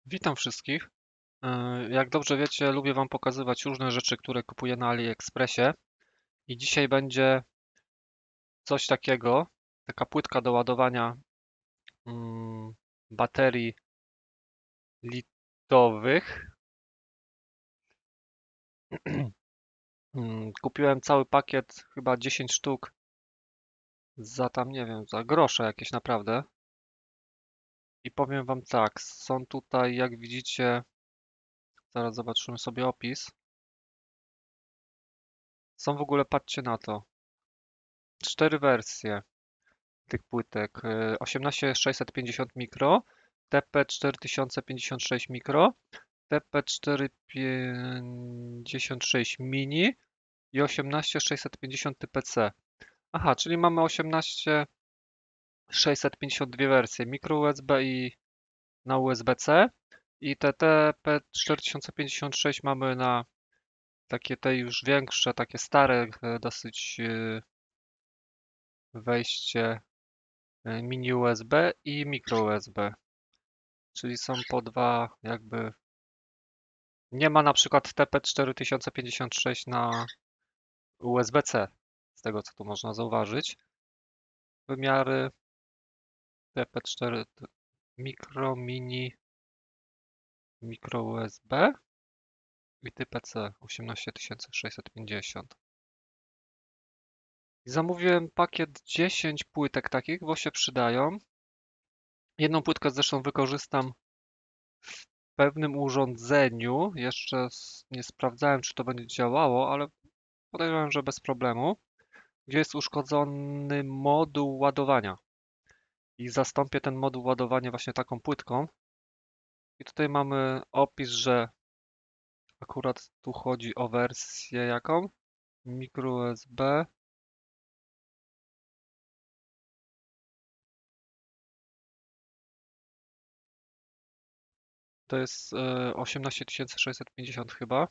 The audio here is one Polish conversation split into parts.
Witam wszystkich. Jak dobrze wiecie, lubię Wam pokazywać różne rzeczy, które kupuję na AliExpressie. I dzisiaj będzie coś takiego, taka płytka do ładowania mm, baterii litowych. Kupiłem cały pakiet, chyba 10 sztuk, za tam, nie wiem, za grosze jakieś naprawdę. I powiem Wam tak, są tutaj, jak widzicie, zaraz zobaczymy sobie opis. Są w ogóle, patrzcie na to, 4 wersje tych płytek. 18650 mikro, TP4056 mikro, TP456 mini i 18650 TPC. Aha, czyli mamy 18652 wersje mikro USB i na USB-C i te TP4056 mamy na takie te już większe, takie stare, dosyć wejście mini USB i mikro USB. Czyli są po dwa jakby. Nie ma na przykład TP4056 na USB-C, z tego co tu można zauważyć. Wymiary TP4 mikro, mini, mikro USB i TPC 18650. I zamówiłem pakiet 10 płytek takich, bo się przydają. Jedną płytkę zresztą wykorzystam w pewnym urządzeniu. Jeszcze nie sprawdzałem, czy to będzie działało, ale podejrzewam, że bez problemu. Gdzie jest uszkodzony moduł ładowania. I zastąpię ten moduł ładowania właśnie taką płytką. I tutaj mamy opis, że akurat tu chodzi o wersję jaką? Micro USB. To jest 18650 chyba.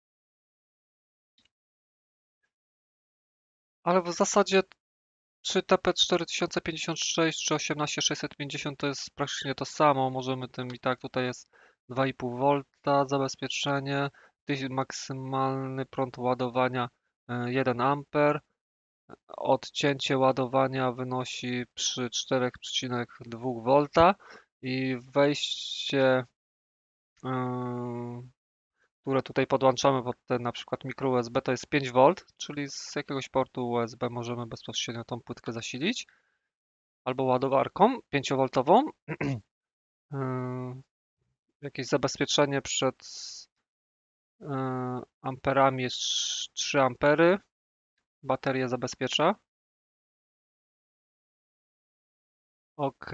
Ale w zasadzie czy TP4056 czy 18650 to jest praktycznie to samo. Możemy tym i tak tutaj jest 2,5 V zabezpieczenie, maksymalny prąd ładowania 1 A. Odcięcie ładowania wynosi przy 4,2 V i wejście, które tutaj podłączamy pod ten na przykład mikro USB to jest 5 V, czyli z jakiegoś portu USB możemy bezpośrednio tą płytkę zasilić albo ładowarką 5V. Jakieś zabezpieczenie przed amperami jest 3 ampery. Bateria zabezpiecza. Ok,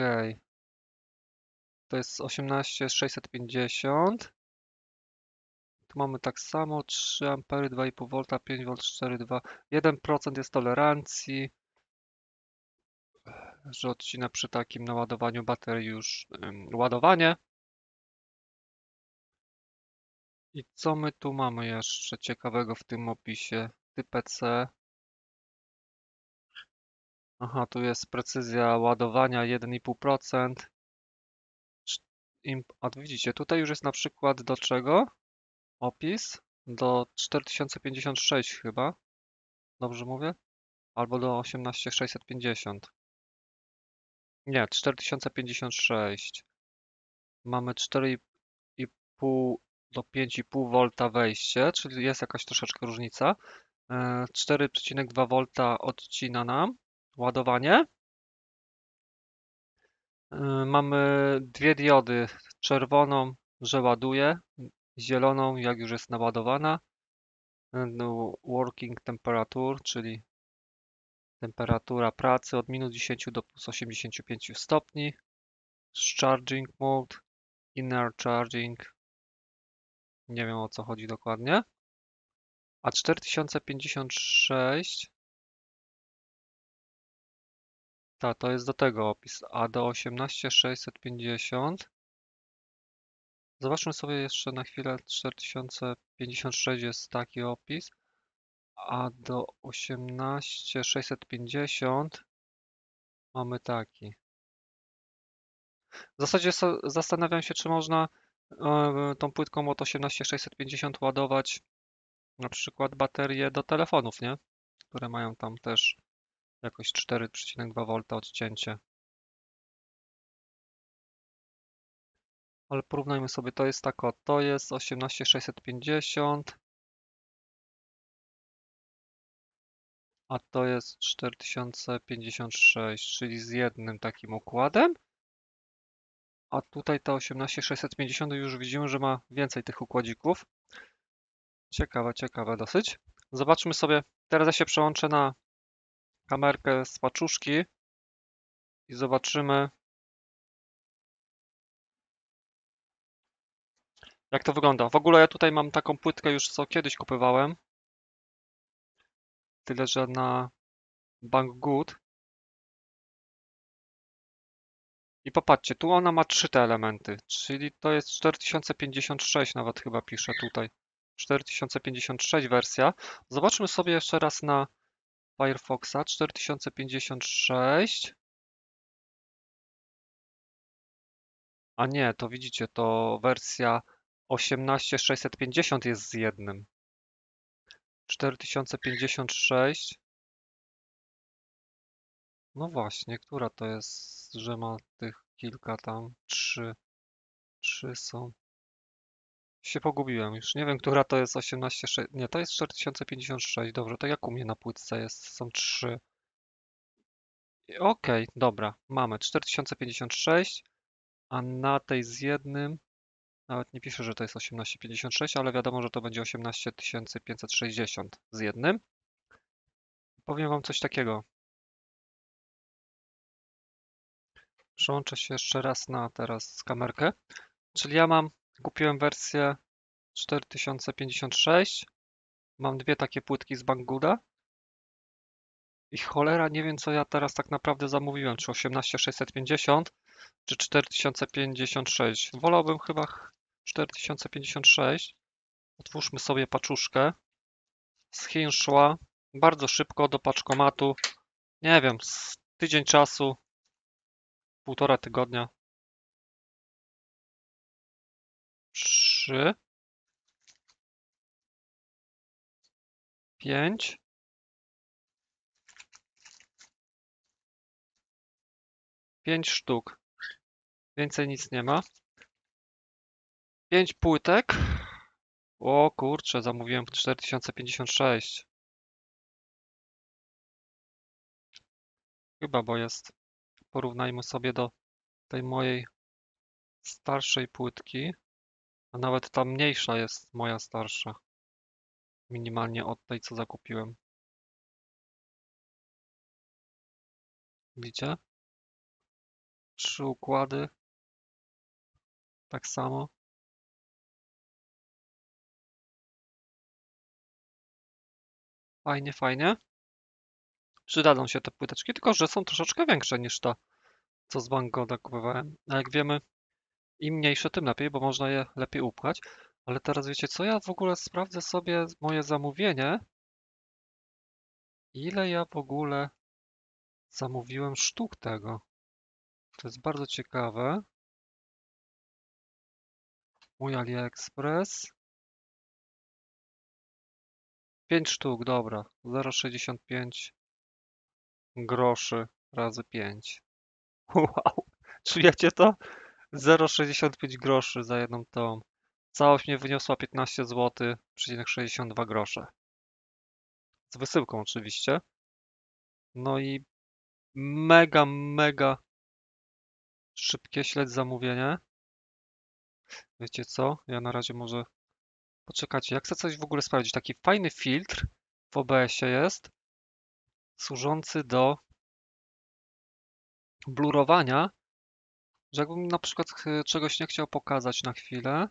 to jest 18650. Tu mamy tak samo 3 ampery, 2,5 V, 5 V, 4,2. 1% jest tolerancji, że odcina przy takim naładowaniu baterii już ładowanie. I co my tu mamy jeszcze ciekawego w tym opisie? Typ C. Aha, tu jest precyzja ładowania 1,5%. A widzicie, tutaj już jest na przykład do czego? Opis? Do 4056 chyba. Dobrze mówię? Albo do 18650. Nie, 4056. Mamy 4,5 do 5,5 V wejście, czyli jest jakaś troszeczkę różnica. 4,2 V odcina nam ładowanie. Mamy dwie diody, czerwoną, że ładuje, zieloną, jak już jest naładowana. No, working temperature, czyli temperatura pracy od -10 do +85 stopni. Charging mode, inner charging, nie wiem o co chodzi dokładnie. A 4056, to jest do tego opis, a do 18650, zobaczmy sobie jeszcze na chwilę, 4056 jest taki opis, a do 18650 mamy taki. W zasadzie zastanawiam się, czy można tą płytką od 18650 ładować na przykład baterie do telefonów, nie? Które mają tam też jakoś 4,2 V odcięcie. Ale porównajmy sobie, to jest tak o, to jest 18650, a to jest 4056, czyli z jednym takim układem. A tutaj ta 18650 już widzimy, że ma więcej tych układzików. Ciekawe, ciekawe dosyć. Zobaczmy sobie, teraz ja się przełączę na kamerkę z paczuszki i zobaczymy, jak to wygląda. W ogóle ja tutaj mam taką płytkę już, co kiedyś kupowałem. Tyle, że na Banggood. I popatrzcie, tu ona ma 3 te elementy, czyli to jest 4056 nawet chyba pisze tutaj. 4056 wersja. Zobaczmy sobie jeszcze raz na Firefoxa 4056. A nie, to widzicie, to wersja 18650 jest z jednym. 4056. No właśnie, która to jest, że ma tych kilka tam? Trzy są. Się pogubiłem już. Nie wiem, która to jest 18,6. Nie, to jest 4056. Dobrze, to jak u mnie na płytce jest? Są trzy. Okej, dobra. Mamy 4056, a na tej z jednym nawet nie pisze, że to jest 1856, ale wiadomo, że to będzie 18560 z jednym. Powiem wam coś takiego. Przełączę się jeszcze raz na teraz kamerkę. Czyli ja kupiłem wersję 4056. Mam dwie takie płytki z Banggooda. I cholera, nie wiem co ja teraz tak naprawdę zamówiłem, czy 18650, czy 4056. Wolałbym chyba 4056. Otwórzmy sobie paczuszkę. Z Chin szła bardzo szybko do paczkomatu. Nie wiem, z tydzień czasu, 1,5 tygodnia. 3, 5, 5 sztuk. Więcej nic nie ma. 5 płytek. O kurczę, zamówiłem 4056. Chyba, bo jest. Porównajmy sobie do tej mojej starszej płytki, a nawet ta mniejsza jest moja starsza. Minimalnie od tej, co zakupiłem. Widzicie? 3 układy. Tak samo. Fajnie, fajnie. Przydadzą się te płyteczki, tylko że są troszeczkę większe niż ta, co z Banggoda kupowałem. A jak wiemy, im mniejsze, tym lepiej, bo można je lepiej upchać. Ale teraz wiecie co? Ja w ogóle sprawdzę sobie moje zamówienie. Ile ja w ogóle zamówiłem sztuk tego. To jest bardzo ciekawe. Mój AliExpress. 5 sztuk, dobra. 0,65 groszy razy 5. Wow, czujecie to? 0,65 groszy za jedną tą. Całość mnie wyniosła 15 zł, 62 grosze. Z wysyłką oczywiście. No i mega, mega szybkie śledź zamówienie. Wiecie co? Ja na razie może poczekajcie. Jak chcę coś w ogóle sprawdzić, taki fajny filtr w OBS-ie jest, służący do blurowania, że jakbym na przykład czegoś nie chciał pokazać na chwilę.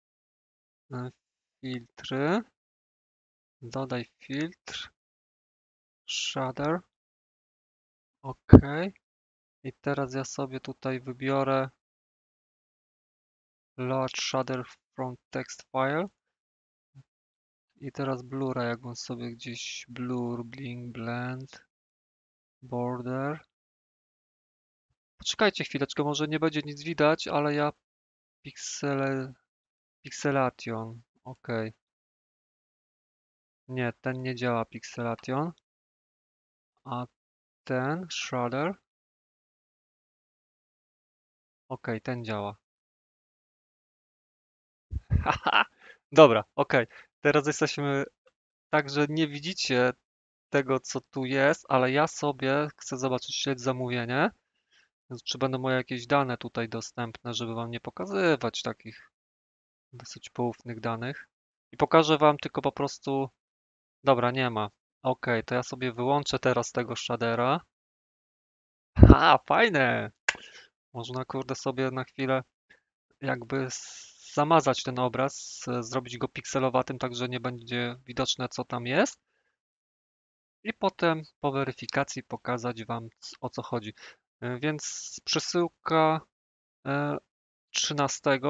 Filtry. Dodaj filtr. Shader. OK. I teraz ja sobie tutaj wybiorę Large Shader from Text File. I teraz blura, jakbym sobie gdzieś blur, blink, blend, border. Poczekajcie chwileczkę, może nie będzie nic widać, ale ja piksele Pixelation. Ok. Nie, ten nie działa Pixelation. A ten Shredder. Ok, ten działa. Haha. Dobra, ok. Teraz jesteśmy tak, że nie widzicie tego, co tu jest, ale ja sobie chcę zobaczyć śledź zamówienie. Więc czy będą moje jakieś dane tutaj dostępne, żeby wam nie pokazywać takich dosyć poufnych danych. I pokażę wam tylko po prostu... Dobra, nie ma. Ok, to ja sobie wyłączę teraz tego shadera. Ha, fajne! Można kurde sobie na chwilę jakby zamazać ten obraz, zrobić go pikselowatym, tak że nie będzie widoczne co tam jest. I potem po weryfikacji pokazać wam o co chodzi. Więc przesyłka 13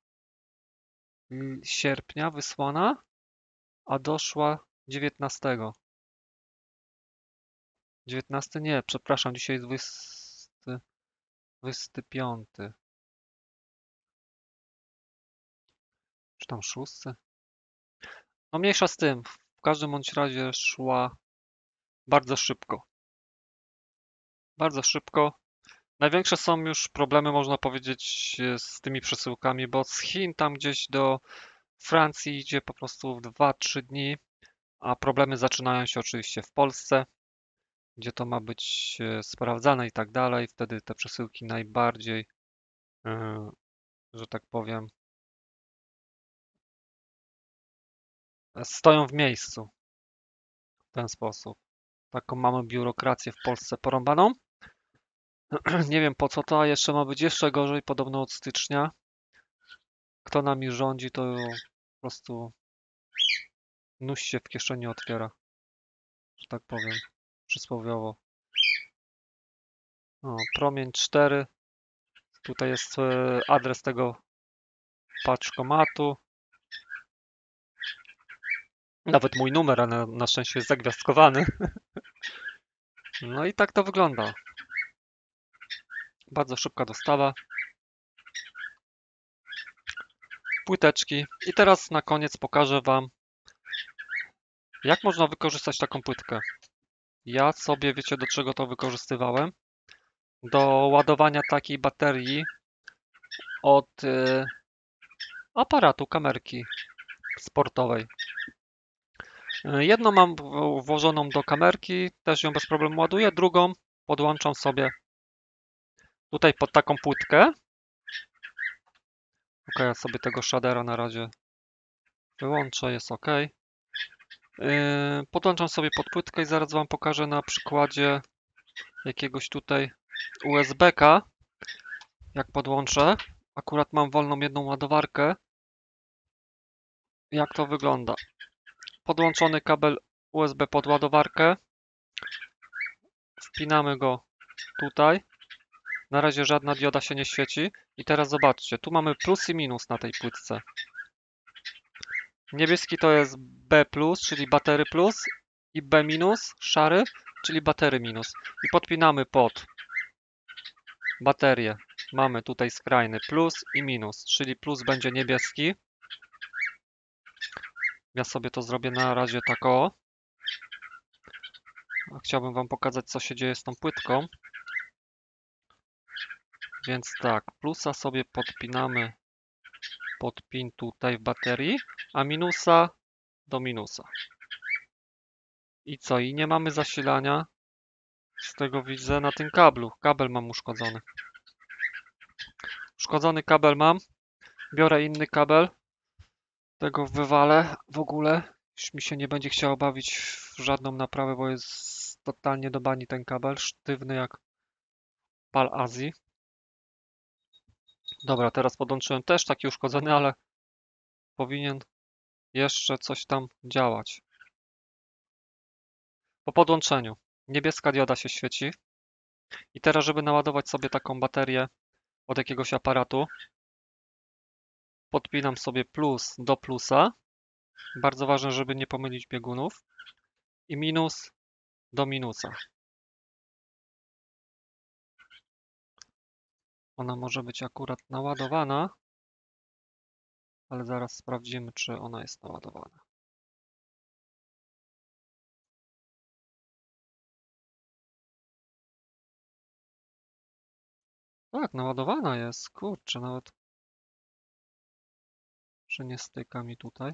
sierpnia wysłana, a doszła 19. 19 nie, przepraszam, dzisiaj jest 25. Czy tam 6? No mniejsza z tym. W każdym bądź razie szła bardzo szybko. Bardzo szybko. Największe są już problemy, można powiedzieć, z tymi przesyłkami, bo z Chin tam gdzieś do Francji idzie po prostu w 2-3 dni, a problemy zaczynają się oczywiście w Polsce, gdzie to ma być sprawdzane i tak dalej. Wtedy te przesyłki najbardziej, że tak powiem, stoją w miejscu w ten sposób. Taką mamy biurokrację w Polsce porąbaną. Nie wiem po co to, a jeszcze ma być jeszcze gorzej, podobno od stycznia. Kto nami rządzi, to po prostu nóż się w kieszeni otwiera, że tak powiem, przysłowiowo. O, Promień 4. Tutaj jest adres tego paczkomatu. Nawet mój numer, a na szczęście jest zagwiazdkowany. No i tak to wygląda. Bardzo szybka dostawa. Płyteczki. I teraz na koniec pokażę wam, jak można wykorzystać taką płytkę. Ja sobie, wiecie do czego to wykorzystywałem? Do ładowania takiej baterii od aparatu, kamerki sportowej. Jedną mam włożoną do kamerki, też ją bez problemu ładuję, drugą podłączam sobie tutaj pod taką płytkę. Ok, ja sobie tego shadera na razie wyłączę, jest ok. Podłączam sobie pod płytkę i zaraz wam pokażę na przykładzie jakiegoś tutaj USB-ka, jak podłączę. Akurat mam wolną jedną ładowarkę. Jak to wygląda? Podłączony kabel USB pod ładowarkę. Wpinamy go tutaj. Na razie żadna dioda się nie świeci. I teraz zobaczcie, tu mamy plus i minus na tej płytce. Niebieski to jest B+, czyli batery plus i B-, szary, czyli batery minus. I podpinamy pod baterię. Mamy tutaj skrajny plus i minus, czyli plus będzie niebieski. Ja sobie to zrobię na razie tak o. Chciałbym wam pokazać, co się dzieje z tą płytką. Więc tak, plusa sobie podpinamy pod pin tutaj w baterii, a minusa do minusa. I co? I nie mamy zasilania. Z tego widzę na tym kablu. Kabel mam uszkodzony. Uszkodzony kabel mam. Biorę inny kabel. Tego wywalę w ogóle. Już mi się nie będzie chciało bawić w żadną naprawę, bo jest totalnie do bani ten kabel. Sztywny jak pal Azji. Dobra, teraz podłączyłem też taki uszkodzony, ale powinien jeszcze coś tam działać. Po podłączeniu niebieska dioda się świeci. I teraz, żeby naładować sobie taką baterię od jakiegoś aparatu, podpinam sobie plus do plusa. Bardzo ważne, żeby nie pomylić biegunów. I minus do minusa. Ona może być akurat naładowana. ale zaraz sprawdzimy, czy ona jest naładowana. Tak, naładowana jest, kurczę, nawet że nie styka mi tutaj.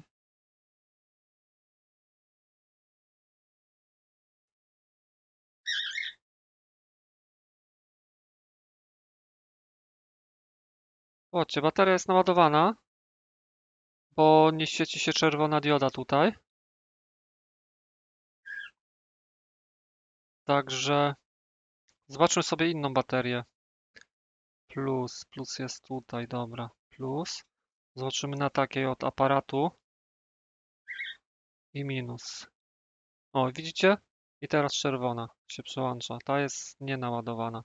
Zobaczcie, bateria jest naładowana, bo nie świeci się czerwona dioda tutaj. Także zobaczmy sobie inną baterię. Plus jest tutaj, dobra, plus. Zobaczymy na takiej od aparatu i minus. O, widzicie? I teraz czerwona się przełącza. Ta jest nienaładowana.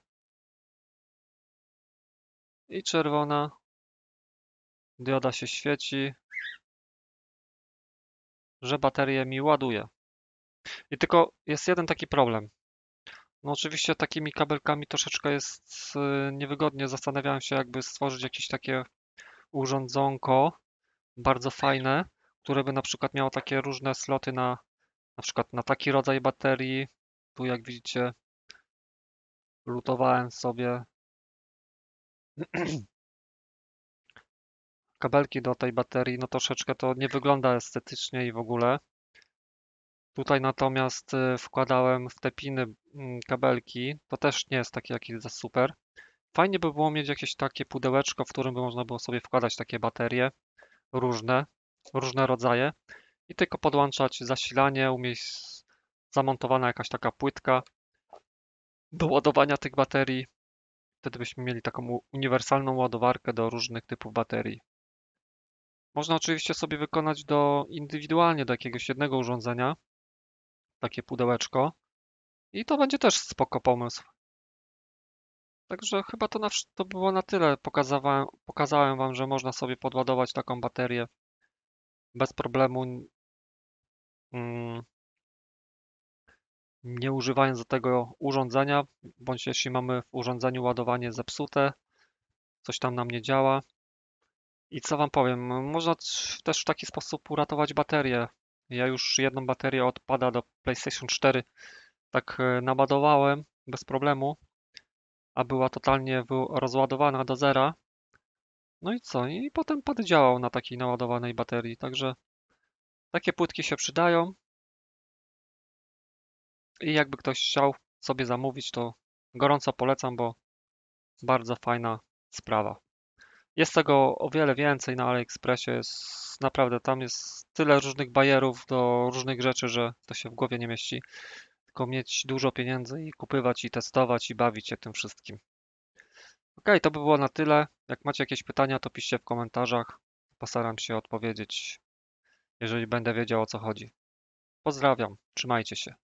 I czerwona. Dioda się świeci, że baterię mi ładuje. I tylko jest jeden taki problem. No oczywiście takimi kabelkami troszeczkę jest niewygodnie. Zastanawiałem się, jakby stworzyć jakieś takie urządzonko bardzo fajne, które by na przykład miało takie różne sloty na przykład na taki rodzaj baterii. Tu jak widzicie, lutowałem sobie kabelki do tej baterii. No troszeczkę to nie wygląda estetycznie i w ogóle. Tutaj natomiast wkładałem w te piny kabelki. To też nie jest takie jakieś za super. Fajnie by było mieć jakieś takie pudełeczko, w którym by można było sobie wkładać takie baterie różne rodzaje i tylko podłączać zasilanie, umieć zamontowana jakaś taka płytka do ładowania tych baterii. Wtedy byśmy mieli taką uniwersalną ładowarkę do różnych typów baterii. Można oczywiście sobie wykonać indywidualnie do jakiegoś jednego urządzenia takie pudełeczko i to będzie też spoko pomysł. Także chyba to było na tyle. Pokazałem Wam, że można sobie podładować taką baterię bez problemu, mm, nie używając do tego urządzenia, bądź jeśli mamy w urządzeniu ładowanie zepsute, coś tam nam nie działa. I co Wam powiem, można też w taki sposób uratować baterię. Ja już jedną baterię od pada do PlayStation 4 tak naładowałem bez problemu, a była totalnie rozładowana do zera. No i co? I potem pad działał na takiej naładowanej baterii, także takie płytki się przydają i jakby ktoś chciał sobie zamówić, to gorąco polecam, bo bardzo fajna sprawa. Jest tego o wiele więcej na AliExpressie, jest naprawdę, tam jest tyle różnych bajerów do różnych rzeczy, że to się w głowie nie mieści. Tylko mieć dużo pieniędzy i kupywać, i testować, i bawić się tym wszystkim. Ok, to by było na tyle. Jak macie jakieś pytania, to piszcie w komentarzach. Postaram się odpowiedzieć, jeżeli będę wiedział, o co chodzi. Pozdrawiam, trzymajcie się.